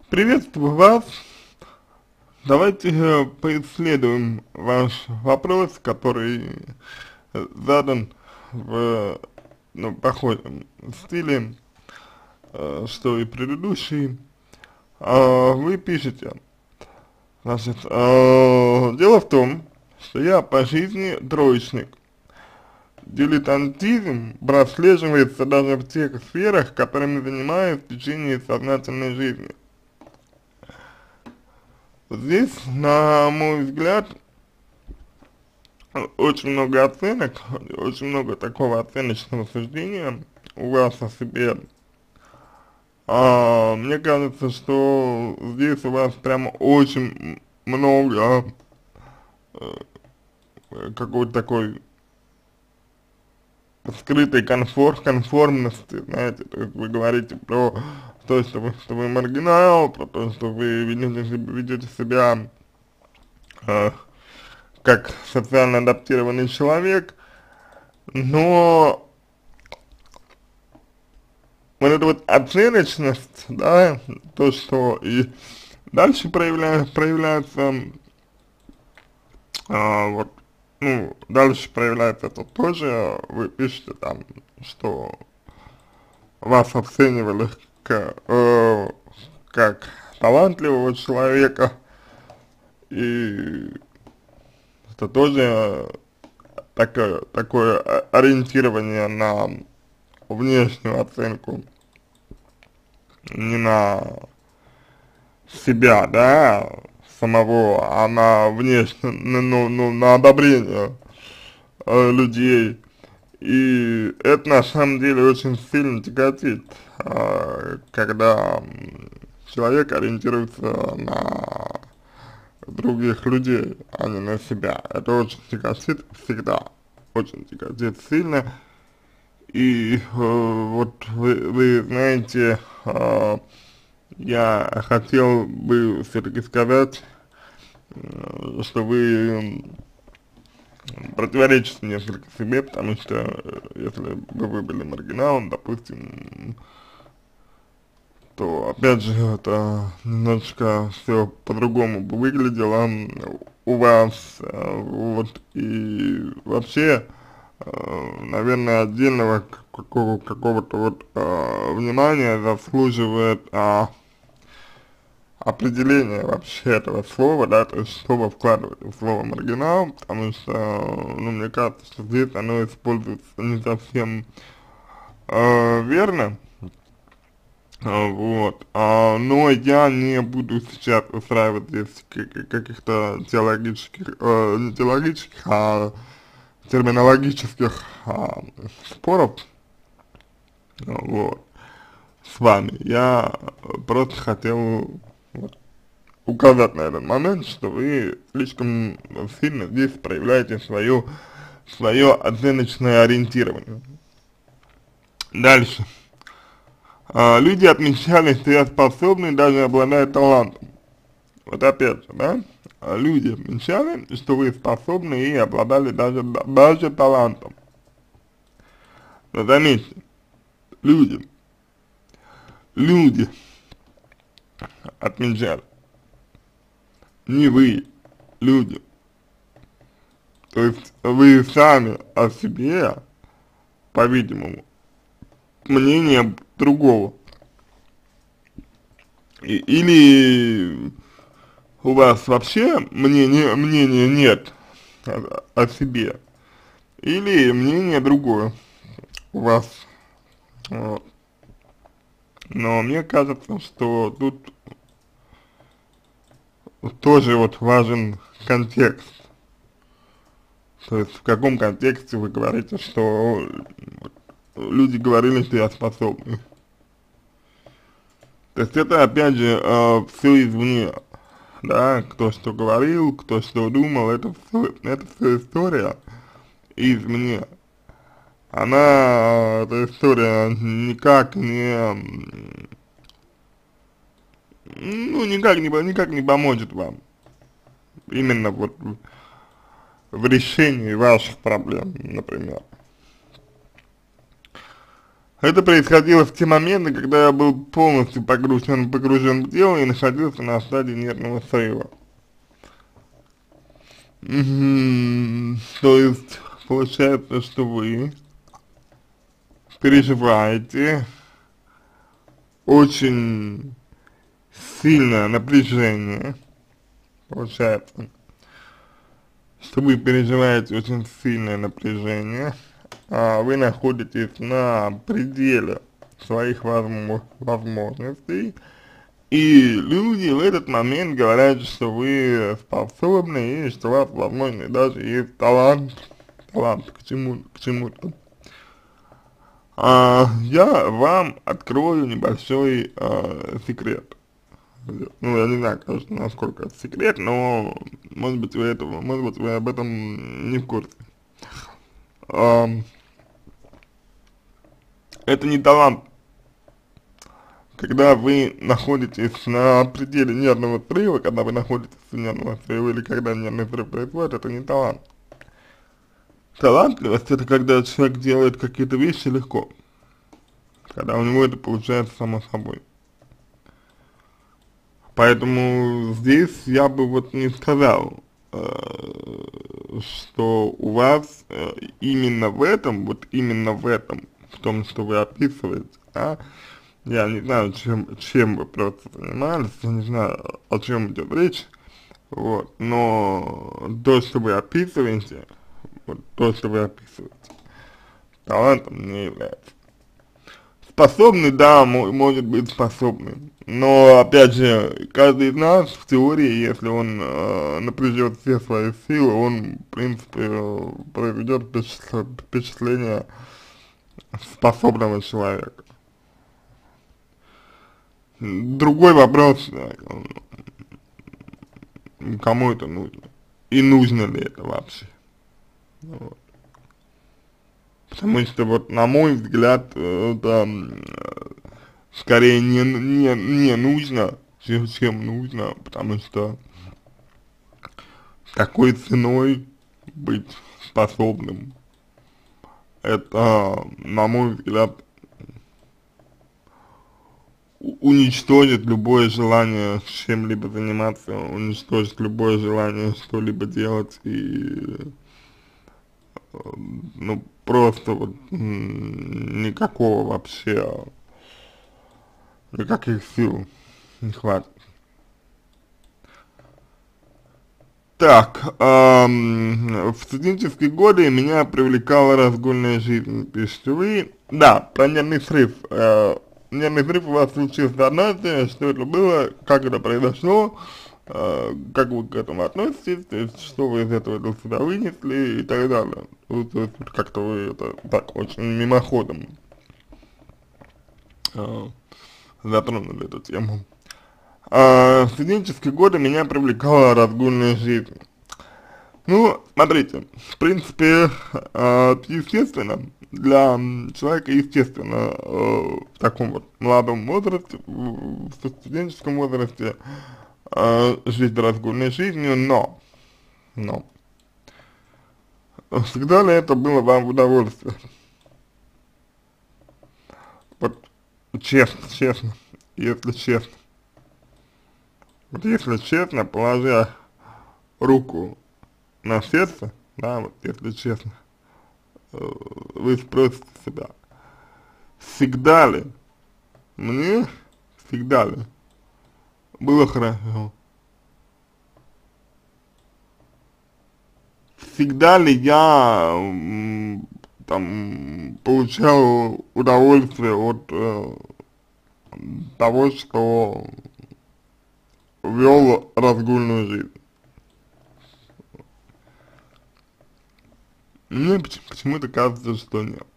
Приветствую вас. Давайте поисследуем ваш вопрос, который задан в похожем стиле, что и предыдущий. Вы пишете, значит, дело в том, что я по жизни троечник. Дилетантизм прослеживается даже в тех сферах, которыми занимаюсь в течение сознательной жизни. Здесь, на мой взгляд, очень много оценок, очень много такого оценочного суждения у вас о себе. Мне кажется, что здесь у вас прямо очень много какой-то такой скрытой конформности, знаете, то есть вы говорите про то, что вы маргинал, про то, что вы ведете себя э, как социально адаптированный человек, но вот эта вот оценочность, да, то, что и дальше проявляется, вот, ну, дальше проявляется это тоже, вы пишете там, что вас оценивали как талантливого человека, и это тоже такое ориентирование на внешнюю оценку, не на себя, да, самого, а на внешнее, на одобрение людей. И это на самом деле очень сильно тяготит, когда человек ориентируется на других людей, а не на себя. Это очень тяготит всегда, очень тяготит сильно. И вот вы знаете, я хотел бы все-таки сказать, что вы противоречите несколько себе, потому что если бы вы были маргиналом, допустим, то опять же это немножечко все по-другому бы выглядело у вас, вот, и вообще, наверное, отдельного какого-то вот внимания заслуживает определение вообще этого слова, да, то есть что вы вкладываете в слово маргинал, потому что, ну, мне кажется, что здесь оно используется не совсем верно, вот, но я не буду сейчас устраивать здесь каких-то теологических, не теологических, а терминологических споров, вот, с вами. Я просто хотел вот указать на этот момент, что вы слишком сильно здесь проявляете свое оценочное ориентирование. Дальше. Люди отмечали, что я способный, даже обладая талантом. Вот опять же, да? Люди отмечали, что вы способны и обладали даже талантом. Но заметьте, люди, люди отмечали, не вы, люди. То есть вы сами о себе, по-видимому, мнение другого. Или у вас вообще мнения нет о себе, или мнение другое у вас. Вот. Но мне кажется, что тут тоже вот важен контекст. То есть в каком контексте вы говорите, что люди говорили, что я способный. То есть это опять же все извне, да, кто что говорил, кто что думал, это все история извне. Эта история никак не, ну, никак не поможет вам. Именно вот в решении ваших проблем, например. Это происходило в те моменты, когда я был полностью погружен в дело и находился на стадии нервного срыва. То есть, получается, что вы переживаете очень сильное напряжение, получается, что вы переживаете очень сильное напряжение, вы находитесь на пределе своих возможностей, и люди в этот момент говорят, что вы способны и что у вас, возможно, даже есть талант к чему-то. Я вам открою небольшой секрет. Ну, я не знаю, конечно, насколько это секрет, но может быть вы об этом не в курсе. А, это не талант. Когда вы находитесь на пределе нервного срыва, когда вы находитесь в нервном срыве или когда нервный срыв происходит, это не талант. Талантливость — это когда человек делает какие-то вещи легко, когда у него это получается само собой. Поэтому здесь я бы вот не сказал, что у вас именно в этом, в том, что вы описываете, я не знаю, чем вы просто занимались, я не знаю, о чем идет речь, вот, но то, что вы описываете, талантом не является. Способный, да, может быть способным, но, опять же, каждый из нас в теории, если он напряжет все свои силы, он, в принципе, произведет впечатление способного человека. Другой вопрос, да, кому это нужно, и нужно ли это вообще, вот. Потому что вот на мой взгляд это скорее не нужно, чем нужно, потому что такой ценой быть способным, это, на мой взгляд, уничтожит любое желание чем-либо заниматься, уничтожит любое желание что-либо делать и, ну, просто вот никакого вообще, никаких сил не хватит. Так, в студенческие годы меня привлекала разгульная жизнь, пишете вы. Да, про нервный срыв. Нервный срыв у вас случился однажды, что это было, как это произошло, как вы к этому относитесь, то есть, что вы из этого для себя вынесли и так далее. Вот, то есть, как-то вы это так очень мимоходом затронули эту тему. В студенческие годы меня привлекала разгульная жизнь. Ну, смотрите, в принципе, естественно, для человека, естественно, в таком вот молодом возрасте, в студенческом возрасте, жить разгульной жизнью, но, всегда ли это было вам в удовольствие? Вот, честно, если честно. Вот если честно, положа руку на сердце, да, вот если честно, вы спросите себя, всегда ли мне, всегда ли было хорошо? Всегда ли я там получал удовольствие от того, что вел разгульную жизнь? Мне почему-то кажется, что нет.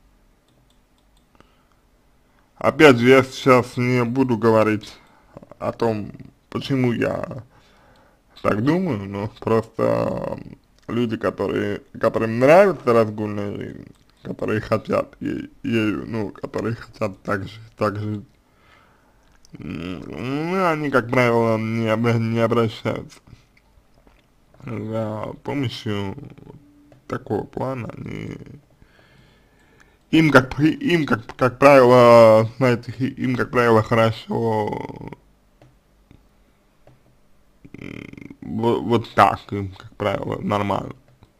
Опять же, я сейчас не буду говорить о том, почему я так думаю, но просто люди, которым нравится разгульная жизнь, которые хотят ею, ну, которые хотят так жить, ну, они, как правило, не обращаются за помощью такого плана, как правило, знаете, им, как правило, хорошо вот так, им, как правило, нормально.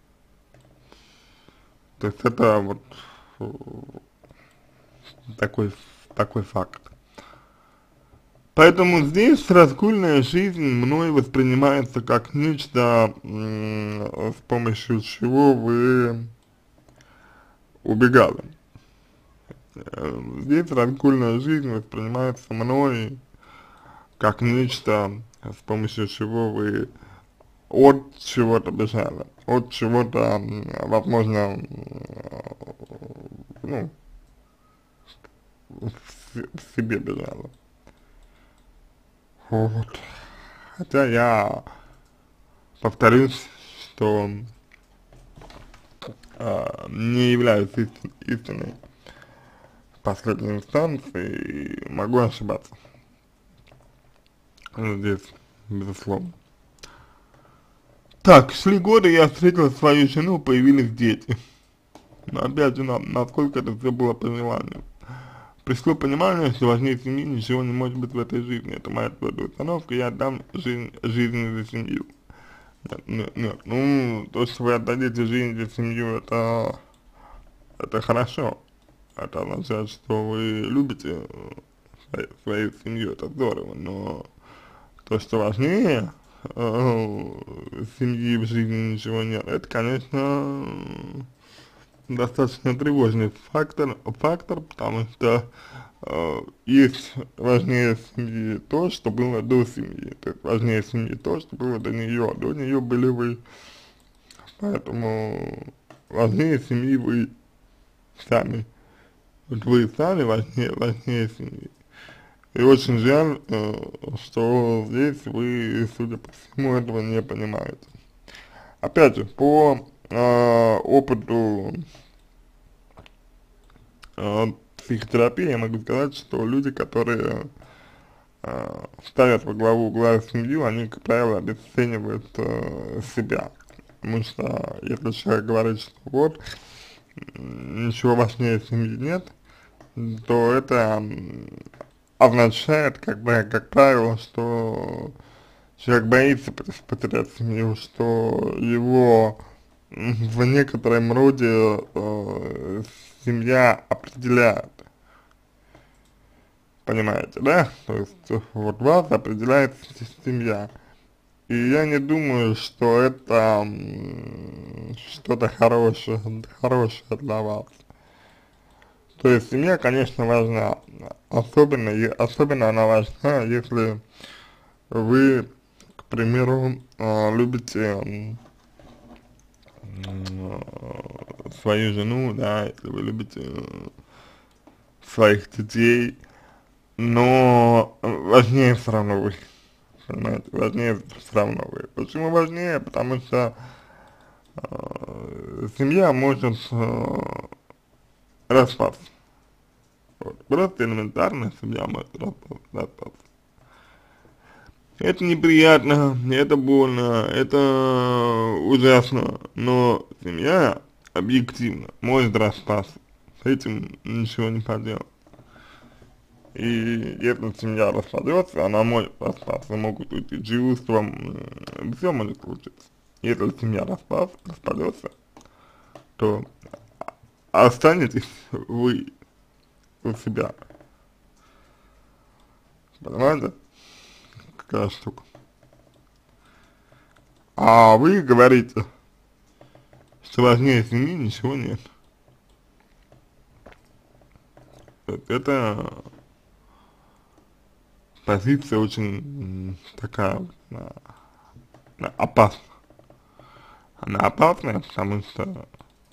То есть это вот э, такой, такой факт. Поэтому здесь разгульная жизнь мной воспринимается как нечто, с помощью чего вы убегали. Здесь разгульная жизнь воспринимается мной как нечто, с помощью чего вы от чего-то бежали, от чего-то, возможно, ну, в себе бежали. Вот. Хотя я повторюсь, что не являюсь истиной последней инстанции и могу ошибаться. Здесь, безусловно. Так, шли годы, я встретил свою жену, появились дети. Но опять же, насколько это все было по желанию. Пришло понимание, что важнее семьи ничего не может быть в этой жизни. Это моя твердая установка, я отдам жизнь за семью. Нет, ну, то, что вы отдадите жизнь за семью, это хорошо. Это означает, что вы любите свою семью, это здорово, но то, что важнее семьи в жизни ничего нет, это, конечно, достаточно тревожный фактор, потому что есть важнее семьи то, что было до семьи, то есть важнее семьи то, что было до нее были вы, поэтому важнее семьи вы сами, вот вы сами важнее семьи. И очень жаль, что здесь вы, судя по всему, этого не понимаете. Опять же, по опыту психотерапии я могу сказать, что люди, которые ставят во главу угла семью, они, как правило, обесценивают себя. Потому что если человек говорит, что вот, ничего важнее семьи нет, то это означает, как правило, что человек боится потерять семью, что его в некотором роде семья определяет. Понимаете, да? То есть вот вас определяет семья. И я не думаю, что это что-то хорошее для вас. То есть семья, конечно, важна, особенно она важна, если вы, к примеру, любите свою жену, да, если вы любите своих детей, но важнее все равно вы, понимаете, важнее все равно вы. Почему важнее? Потому что семья может распасться. Вот. Просто элементарно семья может распасться. Это неприятно, это больно, это ужасно, но семья объективно может распасться. С этим ничего не поделать. И если семья распадется, она может распасться, могут уйти чувства, все может случиться. Если семья распадется, то останетесь вы у себя. Понимаете? Какая штука. А вы говорите, что важнее семьи ничего нет. Это позиция очень такая опасная. Она опасная, потому что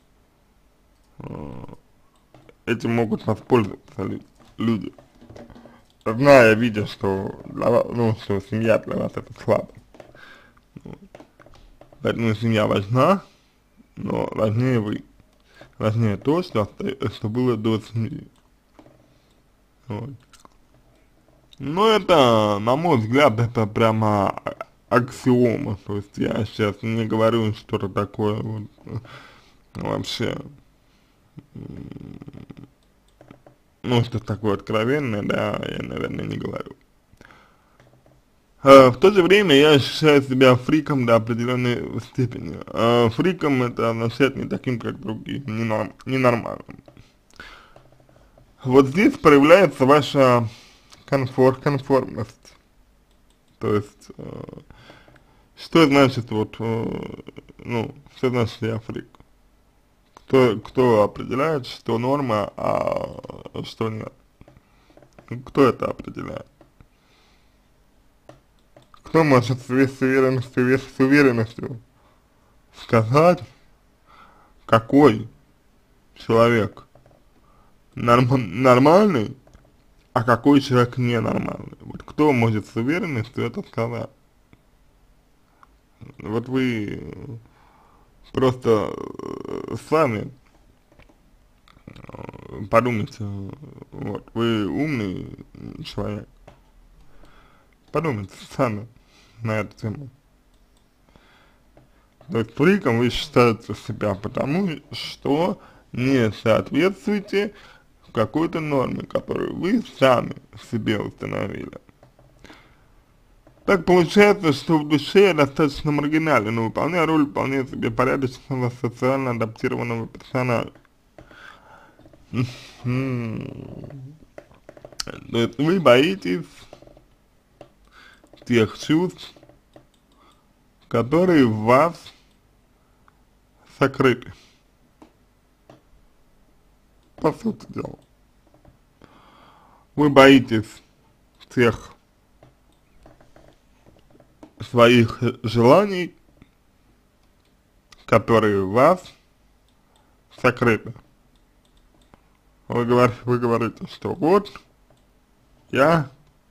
этим могут воспользоваться люди, зная, видя, что что семья для вас это слабо. Вот. Поэтому семья важна, но важнее вы. Важнее то, что было до семьи. Вот. Ну это, на мой взгляд, это прямо аксиома. То есть я сейчас не говорю что-то такое вот вообще. Ну, что такое откровенное, да, я, наверное, не говорю. В то же время я ощущаю себя фриком до определенной степени. Фриком это означает не таким, как другие, ненормальным. Вот здесь проявляется ваша конформность. То есть, что значит вот, ну, что значит я фрик? Кто определяет, что норма, а что нет? Кто это определяет? Кто может с уверенностью сказать, какой человек нормальный, а какой человек ненормальный? Вот кто может с уверенностью это сказать? Вот вы просто сами подумайте, вот, вы умный человек, подумайте сами на эту тему. То есть фриком вы считаете себя потому, что не соответствуете какой-то норме, которую вы сами себе установили. Так получается, что в душе я достаточно маргинален, но выполняю роль вполне себе порядочного социально адаптированного персонажа. То есть вы боитесь тех чувств, которые в вас сокрыты, по сути дела. Вы боитесь тех своих желаний, которые в вас сокрыты. Вы говорите, что вот, я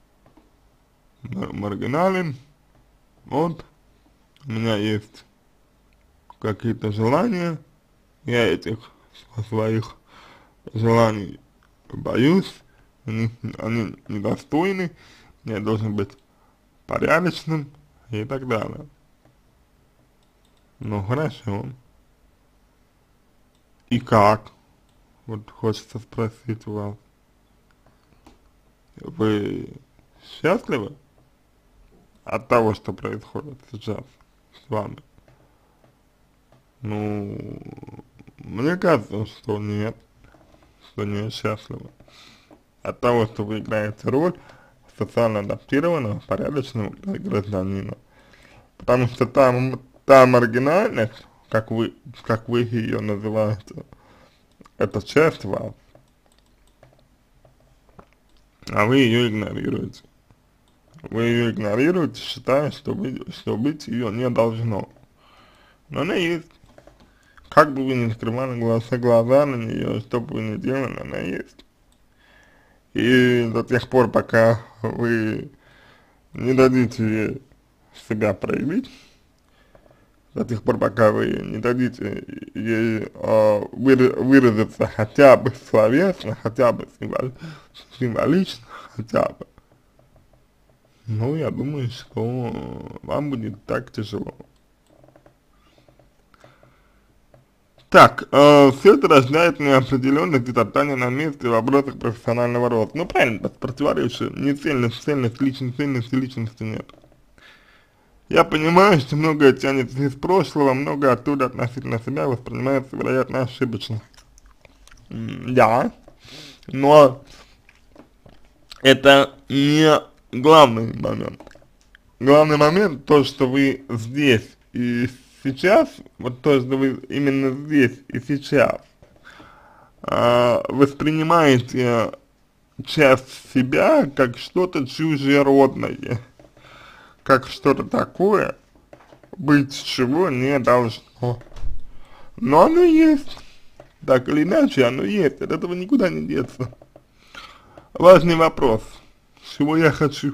маргинален, вот, у меня есть какие-то желания, я этих своих желаний боюсь, они недостойны, я должен быть порядочным и так далее. Ну хорошо. И как? Вот хочется спросить у вас. Вы счастливы от того, что происходит сейчас с вами? Ну, мне кажется, что нет, что не счастливы. От того, что вы играете роль социально адаптированного, порядочного гражданина. Потому что та маргинальность, как вы ее называете, это часть вас, а вы ее игнорируете. Вы ее игнорируете, считая, что быть ее не должно. Но она есть. Как бы вы ни закрывали глаза на нее, что бы вы ни делали, она есть. И до тех пор, пока вы не дадите ей себя проявить, до тех пор, пока вы не дадите ей выразиться хотя бы словесно, хотя бы символично, хотя бы, ну, я думаю, что вам будет так тяжело. Так, все это рождает неопределенность и топтание на месте в вопросах профессионального роста. Ну, правильно, противоречия, не цельности личности нет. Я понимаю, что многое тянется из прошлого, многое оттуда относительно себя воспринимается, вероятно, ошибочно. Да, но это не главный момент. Главный момент то, что вы здесь и сейчас, вот то, что вы именно здесь и сейчас воспринимаете часть себя как что-то чужеродное, как что-то такое, быть чего не должно. Но оно есть. Так или иначе, оно есть. От этого никуда не деться. Важный вопрос. Чего я хочу?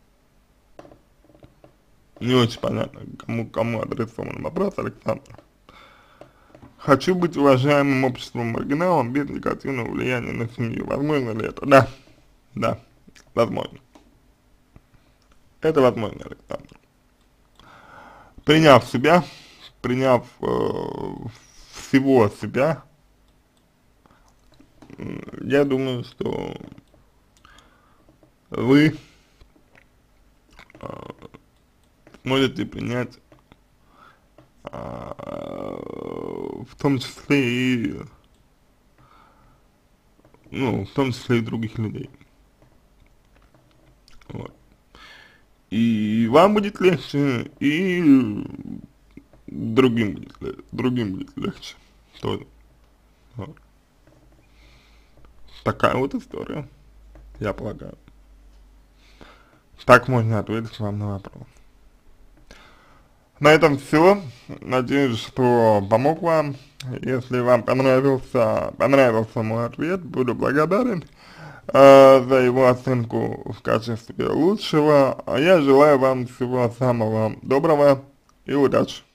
Не очень понятно, кому адресован вопрос, Александр. Хочу быть уважаемым обществом маргиналом без негативного влияния на семью. Возможно ли это? Да. Да. Возможно. Это возможно, Александр. Приняв себя, приняв всего себя, я думаю, что вы сможете принять, в том числе и, ну, в том числе и других людей. Вот. И вам будет легче, и другим будет легче тоже. Вот. Такая вот история, я полагаю. Так можно ответить вам на вопрос. На этом все. Надеюсь, что помог вам. Если вам понравился мой ответ, буду благодарен за его оценку в качестве лучшего. А я желаю вам всего самого доброго и удачи.